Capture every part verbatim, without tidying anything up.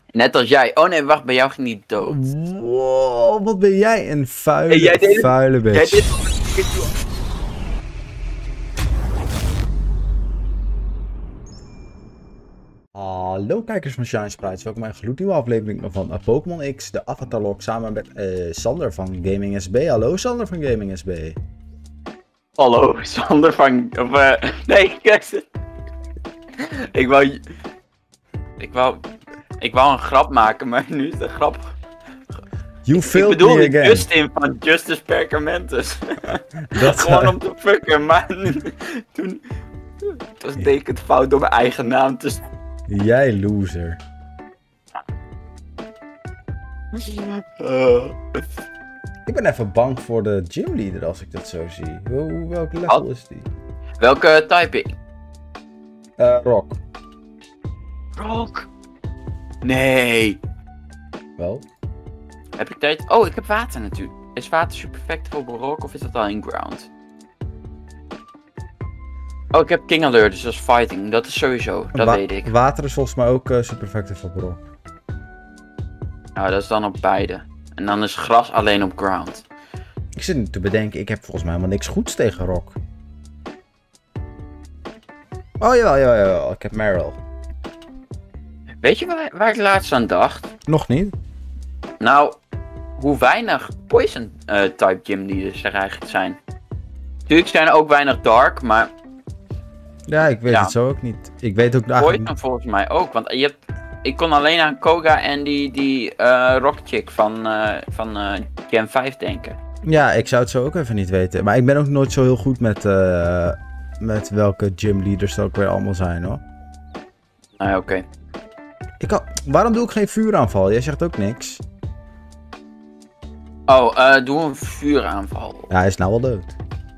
Net als jij. Oh nee, wacht, bij jou ging niet dood. Wow, wat ben jij een vuile, Hey, jij deed het- vuile bitch. Jij dit... Hallo kijkers van Shine Sprites, welkom bij een gloednieuwe aflevering van uh, Pokémon X, de Avatarlog, samen met uh, Sander van Gaming S B. Hallo Sander van Gaming S B. Hallo, Sander van... Of, uh, nee, kijk. Ik wou... Ik wou... Ik wou een grap maken, maar nu is de grap... You Ik failed bedoel me niet again. Justin van Justice Perkamentus. Dat, Gewoon om te fucken, maar nu- toen... Toen deed ik het fout door mijn eigen naam te... Jij loser. Uh, Ik ben even bang voor de gymleader als ik dat zo zie. Hoe, welk level Wat? is die? welke type ik? Uh, rock. Rock. Nee. Wel? Heb ik tijd? Oh, ik heb water natuurlijk. Is water super perfect voor rock of is dat al in ground? Oh, ik heb King Alert, dus dat is fighting. Dat is sowieso, dat Wa- weet ik. Water is volgens mij ook uh, super effectief op rock. Nou, dat is dan op beide. En dan is gras alleen op ground. Ik zit nu te bedenken, ik heb volgens mij helemaal niks goeds tegen rock. Oh jawel, jawel, jawel. Ik heb Meryl. Weet je waar, waar ik laatst aan dacht? Nog niet? Nou, hoe weinig poison uh, type gymleaders er eigenlijk zijn. Natuurlijk zijn er ook weinig dark, maar Ja, ik weet Ja. het zo ook niet. Ik weet ook eigenlijk... poison volgens mij ook. Want je hebt, ik kon alleen aan Koga en die, die uh, rock chick van, uh, van uh, Gen vijf denken. Ja, ik zou het zo ook even niet weten. Maar ik ben ook nooit zo heel goed met, uh, met welke gymleaders er ook weer allemaal zijn, hoor. Nou ja, oké. Ik kan... Waarom doe ik geen vuuraanval? Jij zegt ook niks. Oh, uh, doe een vuuraanval. Ja, hij is nou al dood.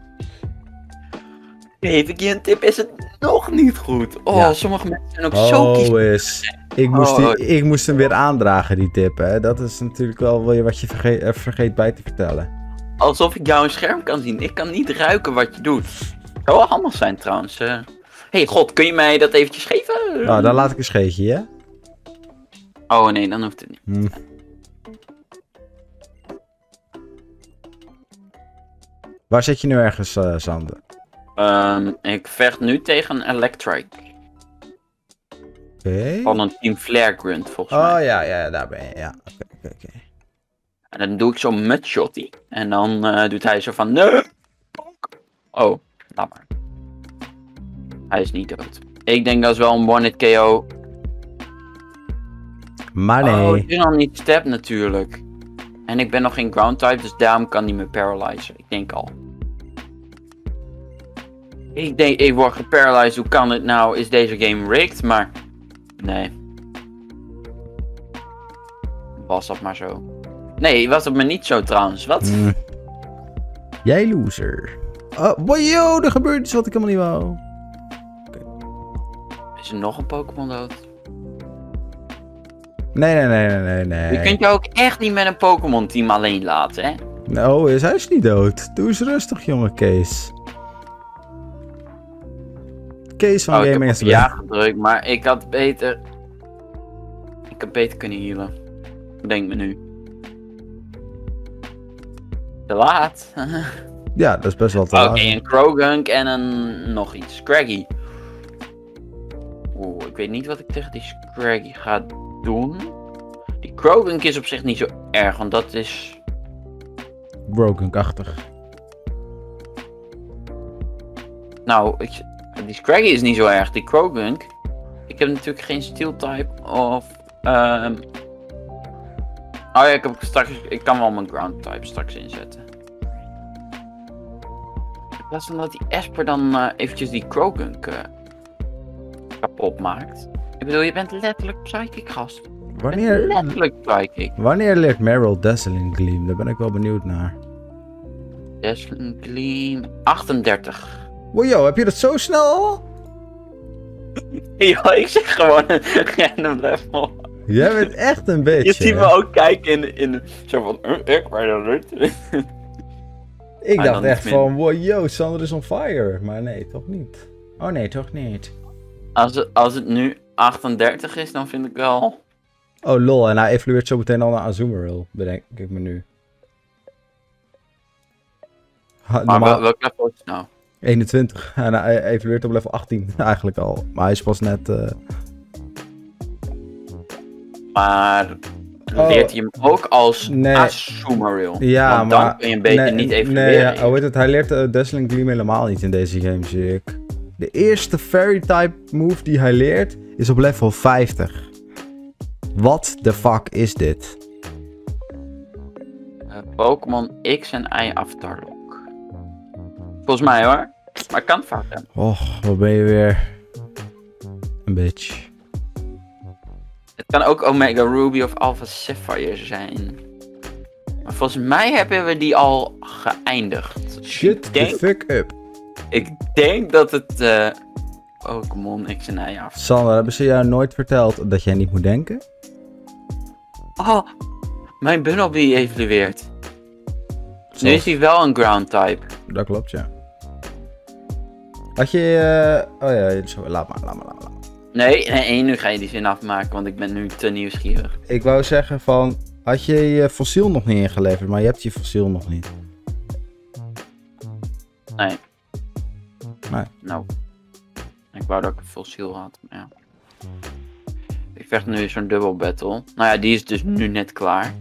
Geef ik je een tip, is het nog niet goed. Oh, Ja. sommige mensen zijn ook zo kies. Oh, is... Ik moest, die, Oh. ik moest hem weer aandragen, die tip, hè. Dat is natuurlijk wel weer wat je vergeet, uh, vergeet bij te vertellen. Alsof ik jou een scherm kan zien. Ik kan niet ruiken wat je doet. Zou wel handig zijn trouwens. Hé, hey, god, kun je mij dat eventjes geven? Nou, dan laat ik een scheetje, hè. Oh nee, dan hoeft het niet. Hm. Waar zit je nu ergens, uh, Sander? Um, ik vecht nu tegen een Electrike. Oké. Van een Team Flare Grunt volgens Oh mij. ja, ja, daar ben je. Ja, oké, oké, oké. En dan doe ik zo'n mudshotty. En dan uh, doet hij zo van... Nee! Oh, laat maar. Hij is niet dood. Ik denk dat is wel een one-hit K O. Maar nee. Oh, ik ben nog niet step natuurlijk. En ik ben nog geen ground type, dus daarom kan hij me paralyzen. Ik denk al. Ik denk, ik word geparalyzed. Hoe kan het nou? Is deze game rigged? Maar, nee. Was dat maar zo. Nee, was dat maar niet zo trouwens. Wat? Hm. Jij loser. Oh, boy, yo, er gebeurt iets wat ik helemaal niet wou. Is er nog een Pokémon dood? Nee, nee, nee, nee, nee, nee. Je kunt je ook echt niet met een Pokémon team alleen laten, hè? Nou, is hij is niet dood. Doe eens rustig, jonge Kees. Kees van Oh, ik heb Gaming op S B. ja gedrukt, maar ik had beter... Ik had beter kunnen healen. Denk me nu. Te laat. Ja, dat is best wel te Oké, laat. een Krogunk en een nog iets. Scraggy. Oeh, ik weet niet wat ik tegen die Scraggy ga doen. Die Krogunk is op zich niet zo erg, want dat is... Broken-achtig. Nou, ik... die Scraggy is niet zo erg. Die Krogunk... Ik heb natuurlijk geen Steel type of... Um... Oh ja, ik, heb straks... ik kan wel mijn Ground type straks inzetten. In plaats van dat die Esper dan uh, eventjes die Krogunk uh, kapot maakt. Ik bedoel, je bent letterlijk Psychic, gast. Je bent Wanneer, letterlijk Psychic. wanneer leert Meryl Dazzling Gleam? Daar ben ik wel benieuwd naar. Dazzling Gleam... achtendertig. Wow, yo, heb je dat zo snel al? Ja, ik zeg gewoon een random level. Jij bent echt een beetje. Je ziet me ook kijken in, in zo van, uh, ik ben het. Ik Ah, dacht dan echt niet van, wow, yo, Sander is on fire. Maar nee, toch niet. Oh nee, toch niet. Als het, als het nu achtendertig is, dan vind ik wel... Oh lol, en hij evolueert zo meteen al naar Azumarill, bedenk ik me nu. Ha, Maar normaal wel, welk level is het nou? eenentwintig. En hij evolueert op level achttien eigenlijk al. Maar hij is pas net... Uh... Maar Oh. leert hij hem ook als Nee. Azumarill? Ja, Want maar... dan kun je een beetje nee, niet Nee, evolueren. ja, hoe heet het? Hij leert uh, Dazzling Gleam helemaal niet in deze game, zie ik. De eerste Fairy-type move die hij leert is op level vijftig. What the fuck is dit? Uh, Pokémon X en Y Avatar Lock. Volgens mij hoor. Maar ik kan het fout hebben. Och, wat ben je weer... Een bitch. Het kan ook Omega Ruby of Alpha Sapphire zijn. Maar volgens mij hebben we die al geëindigd. Shut ik the denk, fuck up. Ik denk dat het uh, Pokémon X en Y Avatar. Sander, hebben ze jou nooit verteld dat jij niet moet denken? Oh, mijn Bunnelby evolueert. Nu Zoals- is hij wel een ground type. Dat klopt, ja. Had je... Uh... Oh ja, zo, laat maar, laat maar, laat maar. Nee, nee, nu ga je die zin afmaken, want ik ben nu te nieuwsgierig. Ik wou zeggen van... Had je je fossiel nog niet ingeleverd, maar je hebt je fossiel nog niet. Nee. Nee. Nou. Ik wou dat ik een fossiel had, maar ja. Ik vecht nu zo'n dubbel battle. Nou ja, die is dus nu net klaar.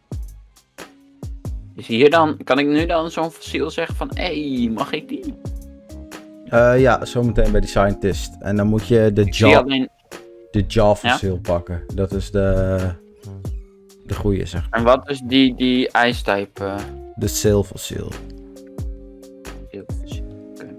Is hier dan... Kan ik nu dan zo'n fossiel zeggen van... Hé, hey, mag ik die? Uh, ja, zometeen bij die scientist. En dan moet je de Ik zie jaw, alleen... de jaw fossiel pakken. Dat is de... De goeie, zeg maar. En wat is die, die ijstype? Uh... De sail fossiel. Okay.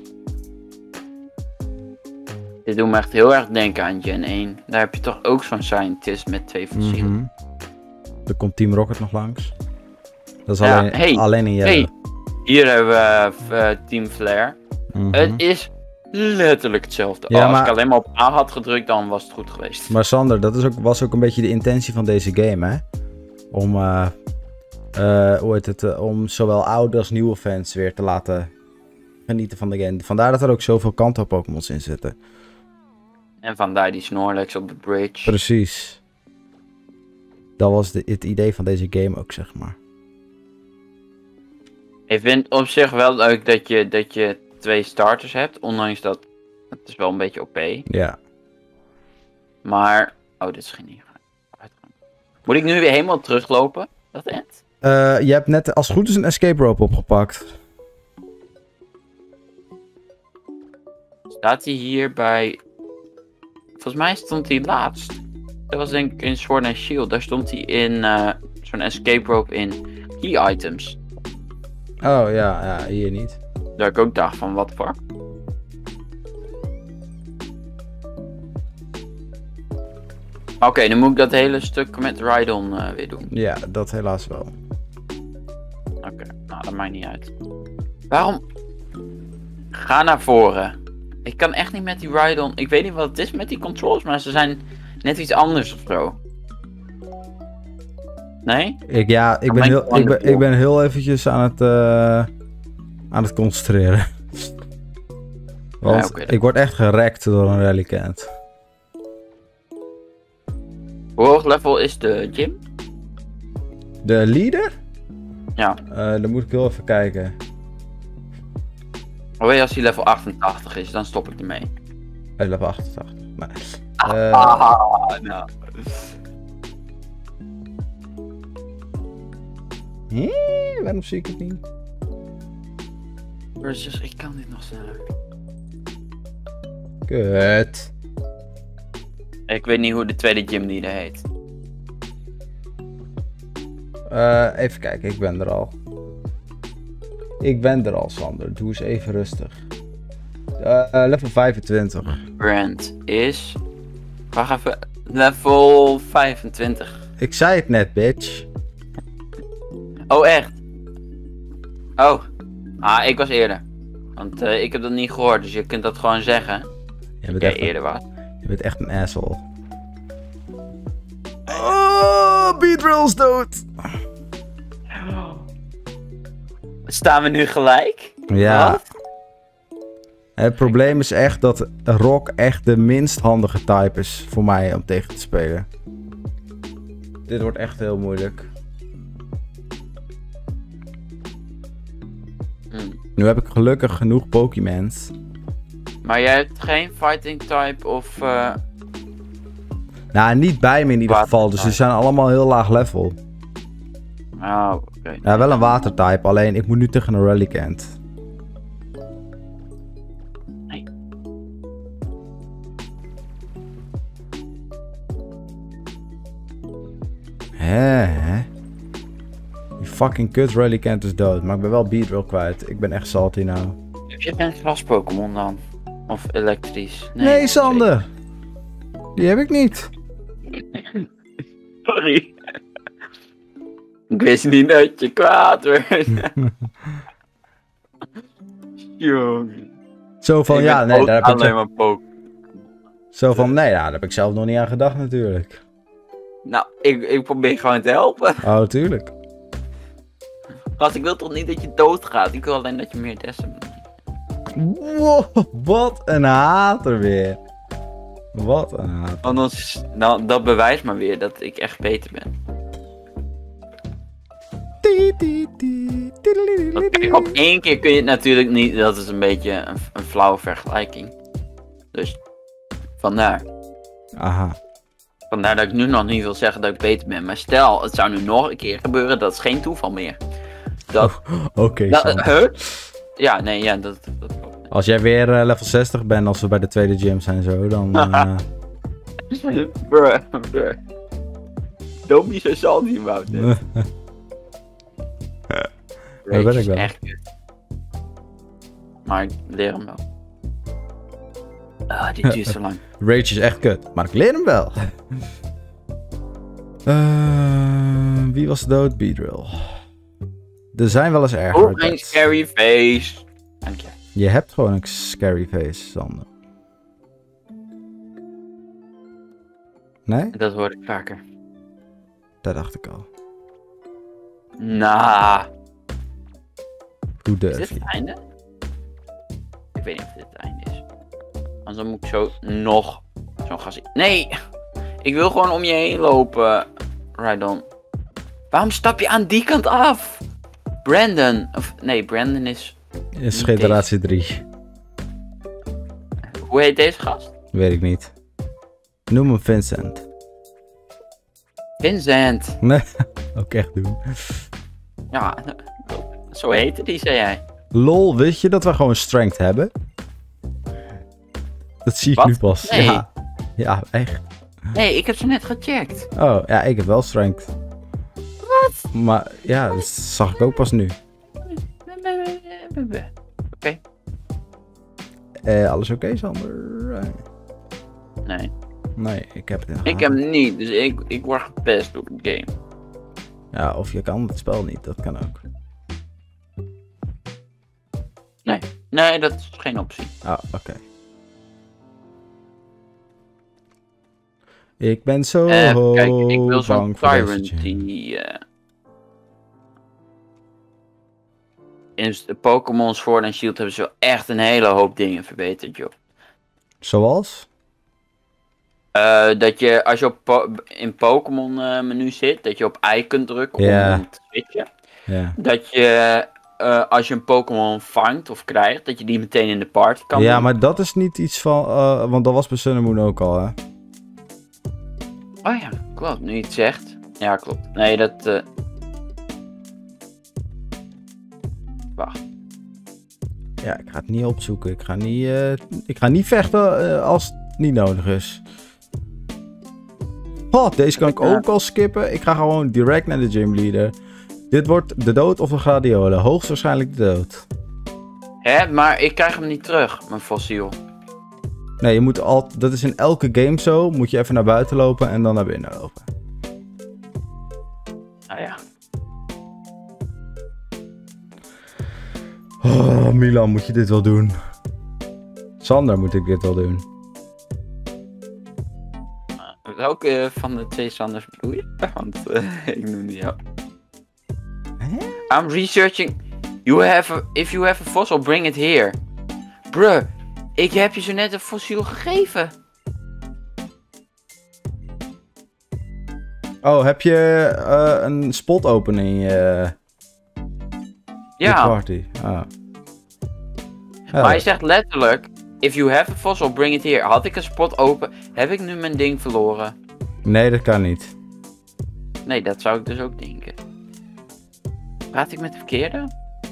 Dit doet me echt heel erg denken aan Gen één. Daar heb je toch ook zo'n scientist met twee fossielen. Mm-hmm. Er komt Team Rocket nog langs. Dat is Ja, alleen, hey, alleen in Hey, Yellow. hier hebben we uh, Team Flare. Mm-hmm. Het is letterlijk hetzelfde. Ja, oh, als maar- ik alleen maar op A had gedrukt, dan was het goed geweest. Maar Sander, dat is ook, was ook een beetje de intentie van deze game, hè? Om, uh, uh, hoe heet het, uh, om zowel oude als nieuwe fans weer te laten genieten van de game. Vandaar dat er ook zoveel Kanto-Pokémons in zitten. En vandaar die Snorlax op de bridge. Precies. Dat was de, het idee van deze game ook, zeg maar. Ik vind op zich wel leuk dat je, dat je twee starters hebt. Ondanks dat het is wel een beetje O P. Ja. Maar... Oh, dit is geen ingang. Moet ik nu weer helemaal teruglopen? Dat end? Uh, je hebt net als het goed is een escape rope opgepakt. Staat hij hier bij... Volgens mij stond hij laatst. Dat was denk ik in Sword and Shield. Daar stond hij in uh, zo'n escape rope in key items. Oh ja, ja, hier niet. Daar ik ook dacht van, wat voor? Oké, okay, dan moet ik dat hele stuk met Rhydon uh, weer doen. Ja, dat helaas wel. Oké, okay, nou dat maakt niet uit. Waarom? Ga naar voren. Ik kan echt niet met die Rhydon. Ik weet niet wat het is met die controls, maar ze zijn net iets anders of zo. Nee? Ik, ja, ik Dan ben, ben heel, ik ik, ben, wonderful. ik ben heel eventjes aan het, uh, aan het concentreren. Want Ja, okay, ik word echt gerekt door een Relicanth. Hoe hoog level is de gym? De leader? Ja. Uh, dan moet ik heel even kijken. Oh, weet je, als die level achtentachtig is, dan stop ik ermee. Uh, level achtentachtig. Maar, Ah, uh, ah, nou. Hé, waarom zie ik het niet? Versus, ik kan dit nog sneller. Kut. Ik weet niet hoe de tweede gym leader heet. Uh, even kijken, ik ben er al. Ik ben er al, Sander. Doe eens even rustig. Uh, uh, level vijfentwintig. Brand is... Wacht even. Level vijfentwintig. Ik zei het net, bitch. Oh, echt? Oh. Ah, ik was eerder. Want uh, ik heb dat niet gehoord, dus je kunt dat gewoon zeggen. Je Dat bent, jij echt eerder een, was. je bent echt een asshole. Oh, Beedrill is dood. Staan we nu gelijk? Ja. Wat? Het probleem is echt dat Rock echt de minst handige type is voor mij om tegen te spelen. dit wordt echt heel moeilijk. Hmm. Nu heb ik gelukkig genoeg Pokémons. Maar jij hebt geen fighting type of... Uh... Nou, niet bij me in ieder geval, dus ze zijn allemaal heel laag level. Oh, oké. Okay. Ja, wel een watertype, alleen ik moet nu tegen een Relicanth. Nee. Hè, hè? Die fucking kut Relicanth is dood, maar ik ben wel Beedrill kwijt. Ik ben echt salty nou. Heb je geen gras Pokémon dan? Of elektrisch? Nee, nee Sander! Die heb ik niet. Sorry. Ik wist niet dat je kwaad werd. Jongen. Zo van, ja, nee, daar heb ik... alleen maar Pokémon. Zo van, nee, ja, daar heb ik zelf nog niet aan gedacht natuurlijk. Nou, ik, ik probeer gewoon te helpen. Oh, tuurlijk. Gast, ik wil toch niet dat je doodgaat? Ik wil alleen dat je meer dessen. Wow, wat een hater weer. Wat een hater. Want ons, nou, dat bewijst maar weer dat ik echt beter ben. Kijk, op één keer kun je het natuurlijk niet, dat is een beetje een, een flauwe vergelijking. Dus, vandaar. Aha. Vandaar dat ik nu nog niet wil zeggen dat ik beter ben. Maar stel, het zou nu nog een keer gebeuren, dat is geen toeval meer. Dat... Oké, okay, huh? Ja, nee, ja, dat... dat als jij weer uh, level zestig bent, als we bij de tweede gym zijn zo, dan... Uh... bruh, bruh. Don't be so salty about it. Daar ben ik wel. Echt kut. Maar ik leer hem wel. Ah, dit duurt zo lang. Rage is echt kut, maar ik leer hem wel. uh, wie was dood? Beedrill. Er zijn wel eens erger. Oh, een scary face. Dank je. Je hebt gewoon een scary face, Sander. Nee? Dat hoor ik vaker. Dat dacht ik al. Nah. Hoe durf je? Is dit het einde? Ik weet niet of dit het einde is. Anders dan moet ik zo nog zo'n gas... Nee! Ik wil gewoon om je heen lopen. Rhydon. Waarom stap je aan die kant af? Brandon. Of nee, Brandon is... Is generatie drie. Hoe heet deze gast? Weet ik niet. Noem hem Vincent. Vincent. Nee, ook echt doen. Ja, zo heette die, zei jij. Lol, weet je dat we gewoon strength hebben? Dat zie ik Wat? nu pas. Nee. Ja. Ja, echt. Nee, ik heb ze net gecheckt. Oh, ja, ik heb wel strength. Wat? Maar ja, dat zag ik ook pas nu. Oké. Okay. Eh, alles oké, okay, Sander? Nee. Nee, ik heb het in de Ik heb hem niet, dus ik, ik word gepest door de game. Ja, of je kan het spel niet, dat kan ook. Nee, nee, dat is geen optie. Ah, oké. Okay. Ik ben zo uh, Kijk, ik wil zo'n Tyrant die... Uh... In de Pokémon Sword en Shield hebben ze wel echt een hele hoop dingen verbeterd, joh. Zoals? Uh, dat je, als je op po in Pokémon uh, menu zit, dat je op I kunt drukken yeah. om te switchen. Yeah. Dat je, uh, als je een Pokémon vangt of krijgt, dat je die meteen in de party kan Ja, doen. maar dat is niet iets van, uh, want dat was bij Sun and Moon ook al, hè? Oh ja, klopt. Nu je het zegt. Ja, klopt. Nee, dat... Uh... Wacht. Ja, ik ga het niet opzoeken. Ik ga niet, uh, ik ga niet vechten uh, als het niet nodig is. Oh, deze kan ik ook al skippen. Ik ga gewoon direct naar de gymleader. Dit wordt de dood of de gladiolen. Hoogstwaarschijnlijk de dood. Hè, maar ik krijg hem niet terug, mijn fossiel. Nee, je moet al, dat is in elke game zo. Moet je even naar buiten lopen en dan naar binnen lopen. Nou ja. Oh, Milan, moet je dit wel doen? Sander, moet ik dit wel doen? Uh, welke van de twee Sanders bedoel je? Want uh, ik noem die jou. Huh? I'm researching. You have a, if you have a fossil, bring it here. Bruh, ik heb je zo net een fossiel gegeven. Oh, heb je uh, een spot open in je, Ja. je party? Ah. Maar hij zegt letterlijk... If you have a fossil, bring it here. Had ik een spot open, heb ik nu mijn ding verloren? Nee, dat kan niet. Nee, dat zou ik dus ook denken. Praat ik met de verkeerde?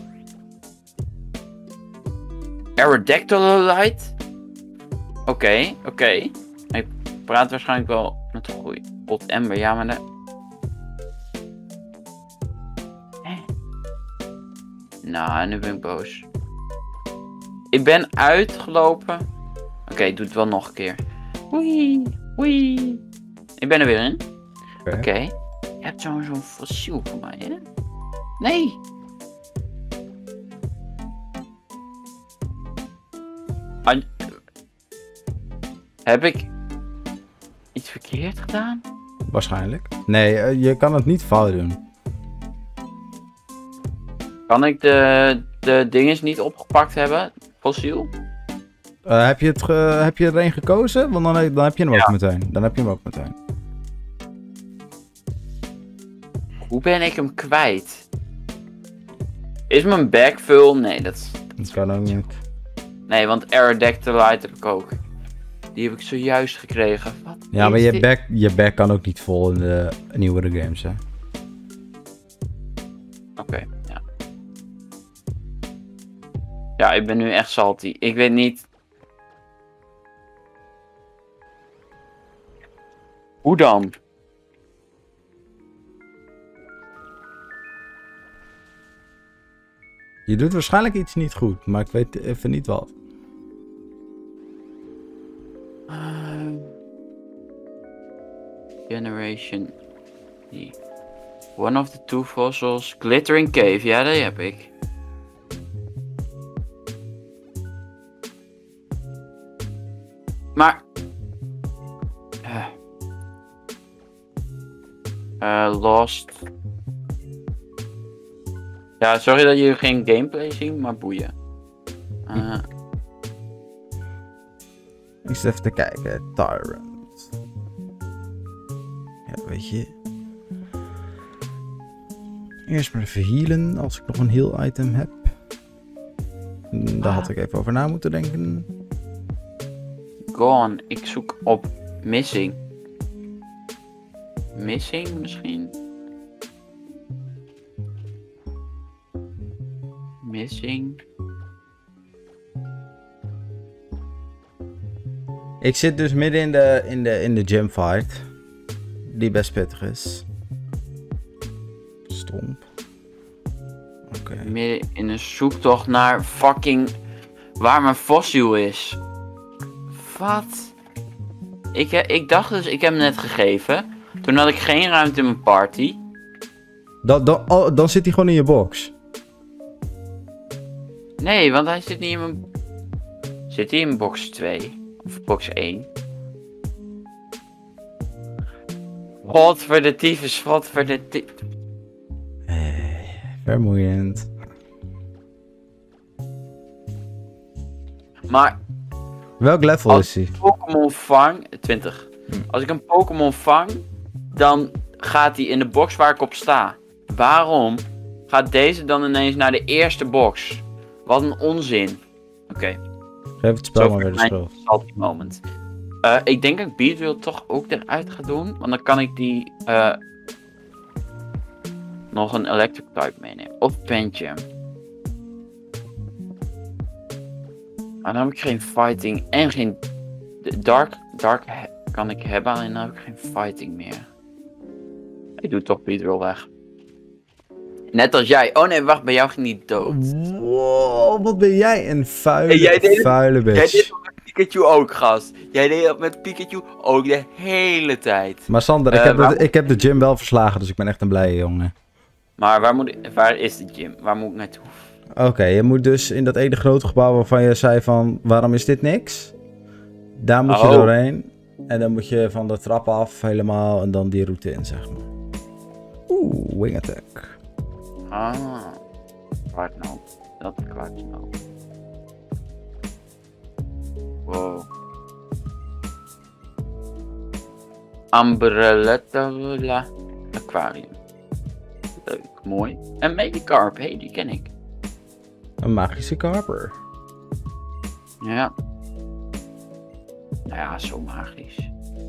Aerodactylite? Oké, okay, oké. Okay. Ik praat waarschijnlijk wel met de goeie. Old Ember, ja, maar de... Hé? Nou, nu ben ik boos. Ik ben uitgelopen. Oké, okay, doe het wel nog een keer. Wee, wee. Ik ben er weer in. Oké. Okay. Okay. Je hebt zo'n zo'n fossiel voor mij, hè? Nee. An... Heb ik iets verkeerd gedaan? Waarschijnlijk. Nee, uh, je kan het niet fout doen. Kan ik de, de dinges niet opgepakt hebben? Fossiel? Uh, heb, je het ge, heb je er een gekozen? Want dan, dan heb je hem ja. ook meteen. Dan heb je hem ook meteen. Hoe ben ik hem kwijt? Is mijn bag full? Nee, dat is... Dat kan ook niet. Nee, want Aerodactylite heb ik ook. Die heb ik zojuist gekregen. Wat ja, maar je bag, je bag kan ook niet vol in de nieuwere games, hè? Oké, okay, ja. Ja, ik ben nu echt salty. Ik weet niet... Hoe dan? Je doet waarschijnlijk iets niet goed, maar ik weet even niet wat. Uh, generation D. One of the two fossils. Glittering Cave, ja, die heb ik. Maar... Uh, uh, lost... Ja, sorry dat jullie geen gameplay zien, maar boeien. Uh... Ik zit even te kijken. Tyrant. Ja, weet je. Eerst maar even healen als ik nog een heal item heb. Daar had ik even over na moeten denken. Gone. Ik zoek op missing. Missing misschien? Missing. Ik zit dus midden in de, in de, in de gym fight. Die best pittig is. Stomp. Oké. Okay. Midden in een zoektocht naar fucking... Waar mijn fossiel is. Wat? Ik, ik dacht dus, ik heb hem net gegeven. Toen had ik geen ruimte in mijn party. Dan, dan, oh, dan zit hij gewoon in je box. Nee, want hij zit niet in mijn... Zit hij in box twee? Of box één? God voor de tyfus, God voor de tyfus. Hey, vermoeiend. Maar... Welk level is hij? Als ik een Pokémon vang... twintig. Hm. Als ik een Pokémon vang... Dan gaat hij in de box waar ik op sta. Waarom gaat deze dan ineens naar de eerste box? Wat een onzin. Oké. Okay. Geef het spel maar weer de schuld. Salty moment. Uh, ik denk dat ik Beedrill toch ook eruit ga doen. Want dan kan ik die... Uh, nog een electric type meenemen. Of Pentium. Maar dan heb ik geen fighting en geen... Dark, dark kan ik hebben, alleen dan heb ik geen fighting meer. Ik doe toch Beedrill weg. Net als jij. Oh nee, wacht, bij jou ging niet dood. Wow, wat ben jij een vuile, hey, jij deed vuile het, bitch. Jij deed dat met Pikachu ook, gast. Jij deed dat met Pikachu ook de hele tijd. Maar Sander, uh, ik, heb de, ik heb de gym wel verslagen, dus ik ben echt een blije jongen. Maar waar, moet ik, waar is de gym? Waar moet ik naartoe? Oké, okay, je moet dus in dat ene grote gebouw waarvan je zei van, waarom is dit niks? Daar moet oh. je doorheen. En dan moet je van de trap af helemaal en dan die route in, zeg maar. Oeh, wing attack. Ah, kwart nou. Dat is kwart nou. Wow. Umbrella Aquarium. Leuk, mooi. En Medicarp, hé, hey, die ken ik. Een magische karper. Ja. Nou ja, zo magisch.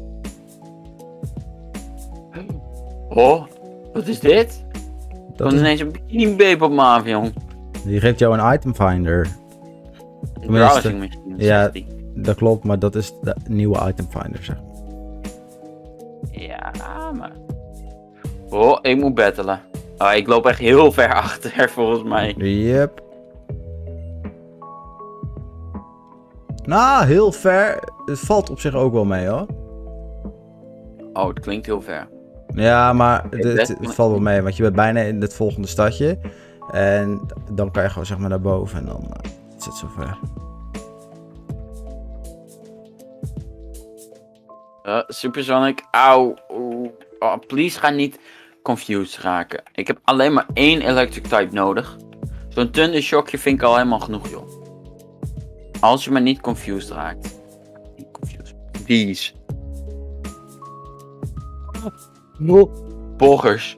Oh, wat is dit? Er Dat komt is... ineens een bikini babe op me af, jong. Die geeft jou een item finder. Een browsing misschien, ja. zegt die. Dat klopt, maar dat is de nieuwe item finder, zeg maar. Ja, maar... Oh, ik moet battelen. Oh, ik loop echt heel ver achter, volgens mij. Yep. Nou, heel ver. Het valt op zich ook wel mee, hoor. Oh, het klinkt heel ver. Ja, maar Okay, het, het, het valt wel mee, want je bent bijna in het volgende stadje. En dan kan je gewoon zeg maar naar boven en dan uh, is het zover. Uh, Supersonic, auw. Oh, please ga niet confused raken. Ik heb alleen maar één electric type nodig. Zo'n Thunder Shockje vind ik al helemaal genoeg, joh. Als je maar niet confused raakt. Niet confused. Please. Boggers.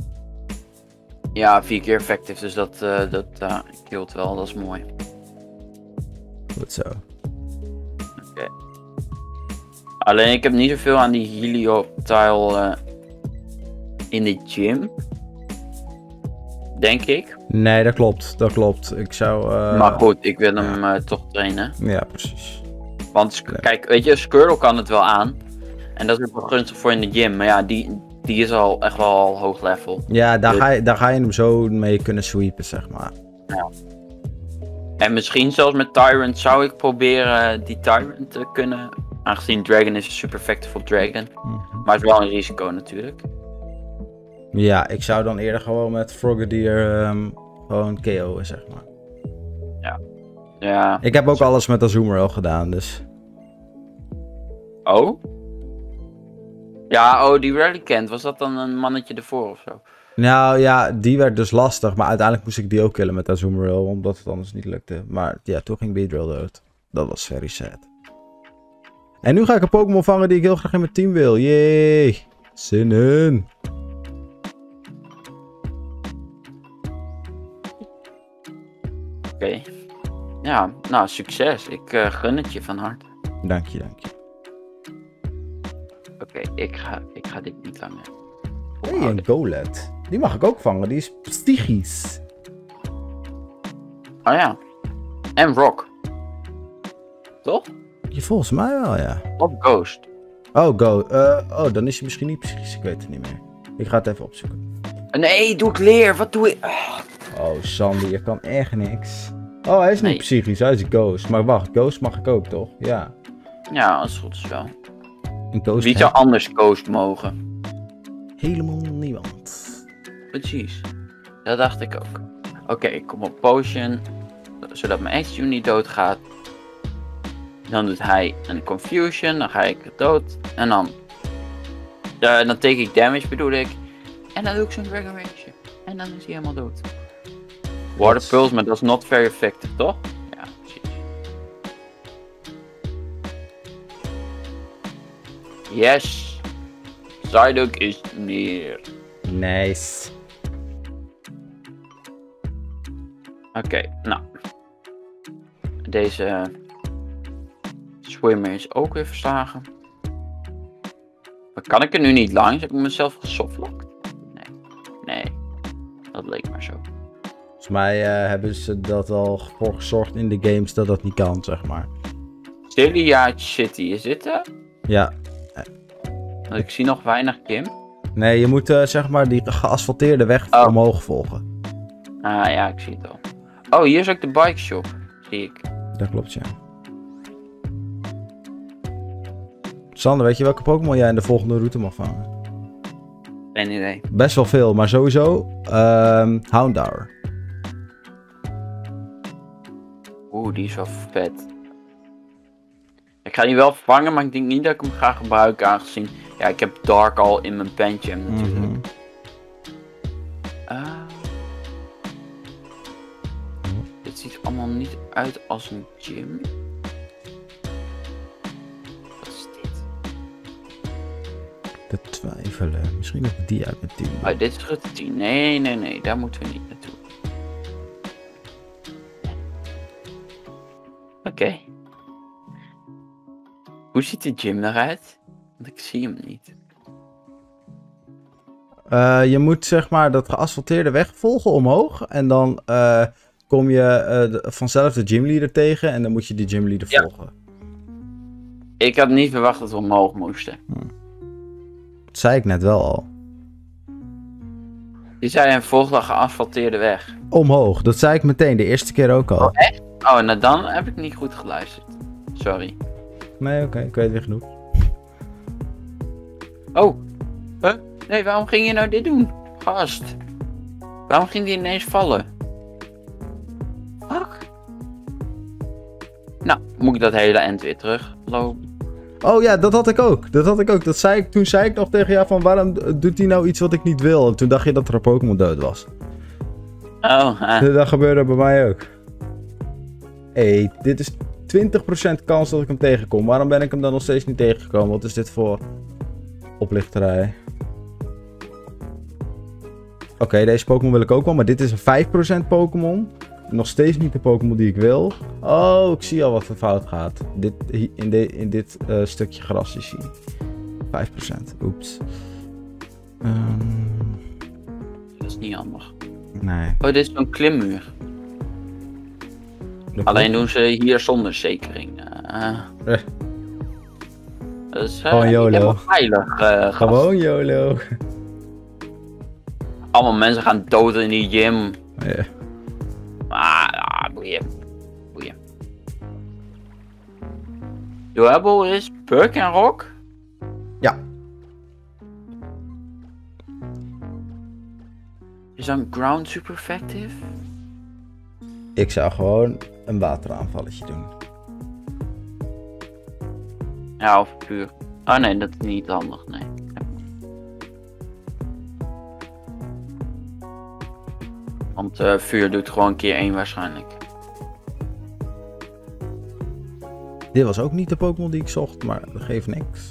Ja, vier keer effectief, dus dat, uh, dat uh, killt wel, dat is mooi. Goed zo. Oké. Okay. Alleen ik heb niet zoveel aan die helioptile uh, in de gym. Denk ik. Nee, dat klopt, dat klopt. Ik zou... Uh... Maar goed, ik wil hem uh, toch trainen. Ja, precies. Want kijk, weet je, Squirtle kan het wel aan. En dat is ook wel gunstig voor in de gym. Maar ja, die, die is al echt wel al hoog level. Ja, daar, dus... ga je, daar ga je hem zo mee kunnen sweepen, zeg maar. Ja. En misschien zelfs met Tyrant zou ik proberen die Tyrant te kunnen. Aangezien Dragon is super effective op Dragon. Mm-hmm. Maar het is wel een risico natuurlijk. Ja, ik zou dan eerder gewoon met Frogadier um, gewoon K O'en, zeg maar. Ja. Ja. Ik heb ook alles met Azumarill gedaan, dus... Oh? Ja, oh, die Relicanth. Was dat dan een mannetje ervoor of zo? Nou ja, die werd dus lastig, maar uiteindelijk moest ik die ook killen met Azumarill, omdat het anders niet lukte. Maar ja, toen ging Beedrill dood. Dat was very sad. En nu ga ik een Pokémon vangen die ik heel graag in mijn team wil. Yay! Zin in! Oké. Okay. Ja, nou, succes. Ik uh, gun het je van harte. Dank je, dank je. Oké, okay, ik, ga, ik ga dit niet langer. Hé, hey, een Golett. Die mag ik ook vangen, die is psychisch. Oh ja. En Rock. Toch? Je, volgens mij wel, ja. Of Ghost. Oh, Go. Uh, oh, dan is hij misschien niet psychisch, ik weet het niet meer. Ik ga het even opzoeken. Nee, doe ik leer. Wat doe ik? Oh, oh Sandy, je kan echt niks. Oh, hij is niet nee. psychisch, hij is Ghost. Maar wacht, Ghost mag ik ook, toch? Ja. Ja, als het goed is wel. Een Ghost Wie zou anders Ghost mogen? Helemaal niemand. Precies. Dat dacht ik ook. Oké, okay, ik kom op Potion. Zodat mijn X-Q niet doodgaat. Dan doet hij een Confusion. Dan ga ik dood. En dan... Uh, dan take ik damage bedoel ik. En dan doe ik zo'n Dragon Rage. En dan is hij helemaal dood. Water Pulse, maar dat is not very effective, toch? Ja, precies. Yes! Psyduck is neer. Nice. Oké, okay, nou. Deze uh, Swimmer is ook weer verslagen. Maar kan ik er nu niet langs? Heb ik mezelf gesoftlocked? Nee. Nee. Dat leek maar zo. Volgens mij uh, hebben ze dat al voor gezorgd in de games dat dat niet kan, zeg maar. Celia City, is dit er? Ja. Want ik zie nog weinig Kim. Nee, je moet uh, zeg maar die geasfalteerde weg oh. omhoog volgen. Ah ja, ik zie het al. Oh, hier is ook de bike shop. Zie ik. Dat klopt, ja. Sander, weet je welke Pokémon jij in de volgende route mag vangen? Geen idee. Best wel veel, maar sowieso um, Houndour. Oeh, die is wel vet. Ik ga die wel vangen, maar ik denk niet dat ik hem ga gebruiken aangezien... Ja, ik heb Dark al in mijn Pancham natuurlijk. Mm-hmm. Uh, dit ziet er allemaal niet uit als een gym. Wat is dit? te twijfelen. Misschien dat ik die uit mijn team. Oh, dit is route tien. Nee, nee, nee. Daar moeten we niet naartoe. Oké. Okay. Hoe ziet de gym eruit? Want ik zie hem niet. Uh, je moet zeg maar dat geasfalteerde weg volgen omhoog. En dan uh, kom je uh, de, vanzelf de gymleader tegen. En dan moet je die gymleader ja. volgen. Ik had niet verwacht dat we omhoog moesten. Hm. Dat zei ik net wel al. Je zei een volg de geasfalteerde weg. Omhoog, dat zei ik meteen. De eerste keer ook al. Oh, echt? Oh, nou dan heb ik niet goed geluisterd. Sorry. Nee, oké. Okay, ik weet weer genoeg. Oh. Huh? Nee, waarom ging je nou dit doen? Gast. Waarom ging die ineens vallen? Fuck. Nou, moet ik dat hele eind weer teruglopen? Oh ja, dat had ik ook. Dat had ik ook. Dat zei ik, toen zei ik nog tegen jou van waarom doet hij nou iets wat ik niet wil? En toen dacht je dat er een Pokémon dood was. Oh, ah. Dat gebeurde bij mij ook. Hé, hey, dit is twintig procent kans dat ik hem tegenkom. Waarom ben ik hem dan nog steeds niet tegengekomen? Wat is dit voor oplichterij? Oké, okay, deze Pokémon wil ik ook wel, maar dit is een vijf procent Pokémon. Nog steeds niet de Pokémon die ik wil. Oh, ik zie al wat er fout gaat. Dit, in, de, in dit uh, stukje gras is hij. vijf procent, oeps. Um... Dat is niet handig. Nee. Oh, dit is zo'n klimmuur. Alleen doen ze hier zonder zekering. Uh, eh. Dat is uh, Gewoon YOLO. Veilig. Uh, Gewoon YOLO. Allemaal mensen gaan dood in die gym. Yeah. Ah, ah, boeien. Boeien. Doable is Perk en Rock? Ja. Is dan Ground super effective? Ik zou gewoon een wateraanvalletje doen. Ja, of puur. Oh nee, dat is niet handig, nee. Want uh, vuur doet gewoon keer één waarschijnlijk. Dit was ook niet de Pokémon die ik zocht, maar dat geeft niks.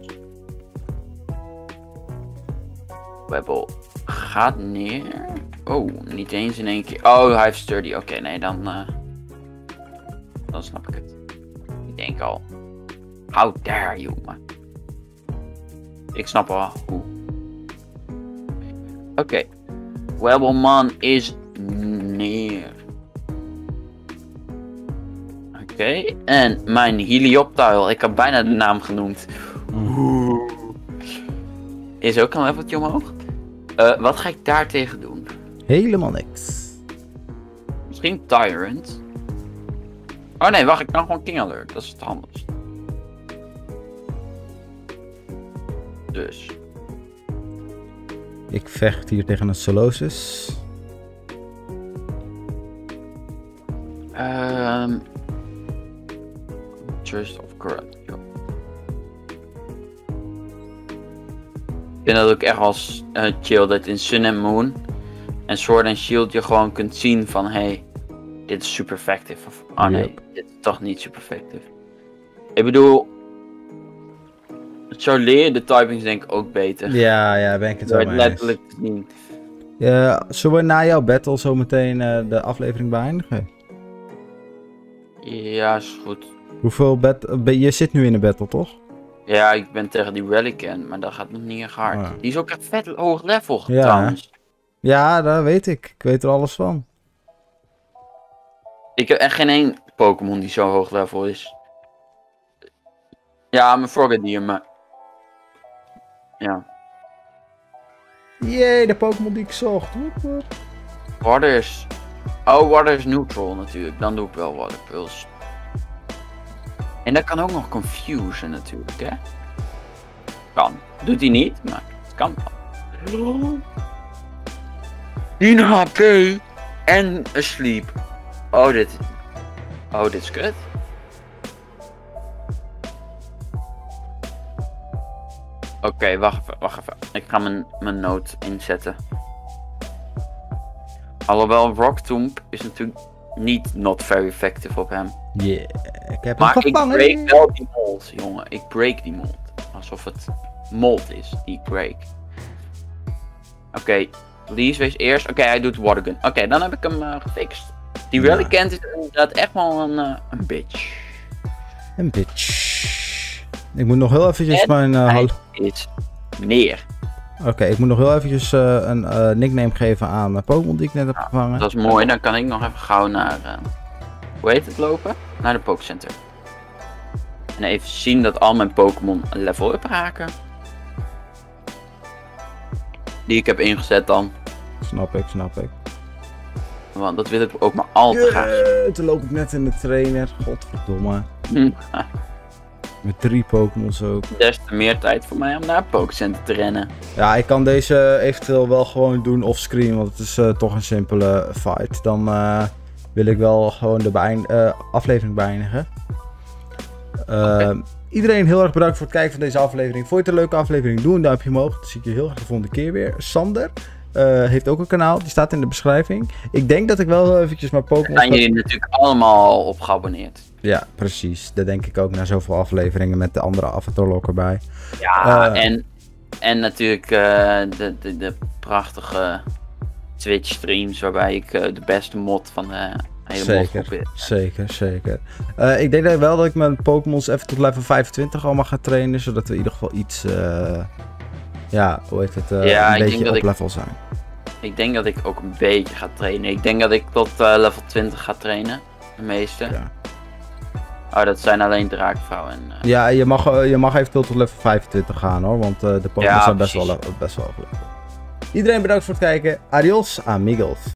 Webbel gaat neer. Oh, niet eens in één keer. Oh, hij heeft sturdy. Oké, okay, nee, dan... Uh, dan snap ik het. Ik denk al. How dare you, man. Ik snap al hoe. Oké. Okay. Webbelman is neer. Oké, okay. En mijn Helioptile, ik heb bijna de naam genoemd. Oeh. Is ook een leveltje omhoog. Uh, wat ga ik daar tegen doen? Helemaal niks. Misschien Tyrant. Oh nee, wacht, ik kan gewoon King Alert, dat is het handigst. Dus. Ik vecht hier tegen een Solosis. Um, Trust of Corrupt. Ik vind dat ook echt als uh, chill dat in Sun and Moon en Sword and Shield je gewoon kunt zien van hey, dit is super effective. Of oh nee, yep. Dit is toch niet super effective. Ik bedoel, zo leer je de typings denk ik ook beter. Ja, ja, ben ik het wel mee letterlijk te zien. Ja, zullen we na jouw battle zo meteen uh, de aflevering beëindigen? Ja, is goed. Hoeveel battle... Je zit nu in een battle, toch? Ja, ik ben tegen die Relican, maar dat gaat nog niet echt hard. Oh. Die is ook echt vet hoog level ja. trouwens. Ja, dat weet ik. Ik weet er alles van. Ik heb echt geen één Pokémon die zo hoog level is. Ja, mijn Frogadier, maar... Ja. Jee, de Pokémon die ik zocht. Water is... Oh, Water is neutral natuurlijk. Dan doe ik wel Water Pulse. En dat kan ook nog Confusion natuurlijk, hè? Kan. Doet hij niet, maar het kan wel. tien H P en asleep. Oh, dit... Oh, dit is kut. Oké, okay, wacht even, wacht even. Ik ga mijn, mijn note inzetten. Alhoewel Rock Tomb is natuurlijk niet not very effective op hem. Yeah, ik heb maar hem gevangen. ik break wel die mold, jongen. Ik break die mold. Alsof het mod is, die Craig. Oké, okay, Lees wees eerst. Oké, okay, hij doet watergun. Oké, okay, dan heb ik hem uh, gefixt. Die ja. Relicanth is inderdaad echt wel een, uh, een bitch. Een bitch. Ik moet nog heel eventjes en mijn... Uh, hij is neer. Oké, okay, ik moet nog heel eventjes uh, een uh, nickname geven aan mijn Pokémon die ik net heb nou, gevangen. Dat is mooi, dan kan ik nog even gauw naar... Uh, hoe heet het lopen? Naar de Pokécenter. En even zien dat al mijn Pokémon een level up raken. Die ik heb ingezet dan. Snap ik, snap ik. Want dat wil ik ook maar al te yeah, graag. Toen loop ik net in de trainer. Godverdomme. Hm. Met drie Pokémons ook. Des te meer tijd voor mij om naar Pokécenter te rennen. Ja, ik kan deze eventueel wel gewoon doen offscreen. Want het is uh, toch een simpele fight. Dan uh, wil ik wel gewoon de beëin- uh, aflevering beëindigen. Uh, okay. Iedereen heel erg bedankt voor het kijken van deze aflevering. Vond je het een leuke aflevering? Doe een duimpje omhoog. Dan zie ik je heel graag de volgende keer weer. Sander uh, heeft ook een kanaal. Die staat in de beschrijving. Ik denk dat ik wel eventjes mijn Pokémon... Zijn jullie natuurlijk allemaal op geabonneerd? Ja, precies. Dat denk ik ook na zoveel afleveringen met de andere Avatarlog erbij. Ja, uh, en, en natuurlijk uh, de, de, de prachtige Twitch streams waarbij ik uh, de beste mod van de hele zeker, mod zeker, zeker. Uh, ik denk dat wel dat ik mijn Pokémons even tot level vijfentwintig allemaal ga trainen, zodat we in ieder geval iets, uh, ja, hoe heet het, uh, ja, een beetje op level ik, zijn. Ik denk dat ik ook een beetje ga trainen. Ik denk dat ik tot uh, level twintig ga trainen, de meeste. Ja. Oh, dat zijn alleen draakvrouwen. En, uh... Ja, je mag, uh, je mag eventueel tot level vijfentwintig gaan hoor, want uh, de Pokémon ja, zijn best wel, best wel level. Iedereen bedankt voor het kijken. Adios, amigos.